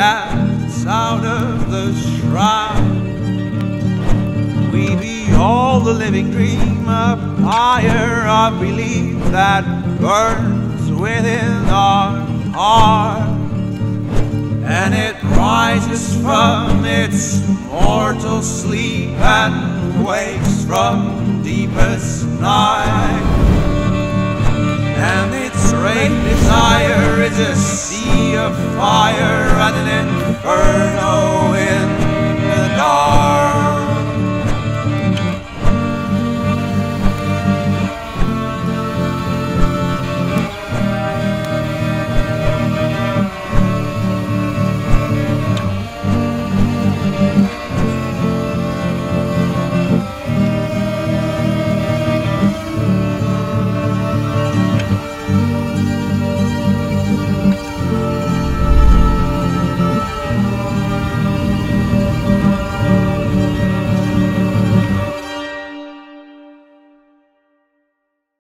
dance out of the shroud. We behold the living dream, a fire of belief that burns within our heart. And it rises from its mortal sleep and wakes from deepest night. And its great desire is a sea of fire and an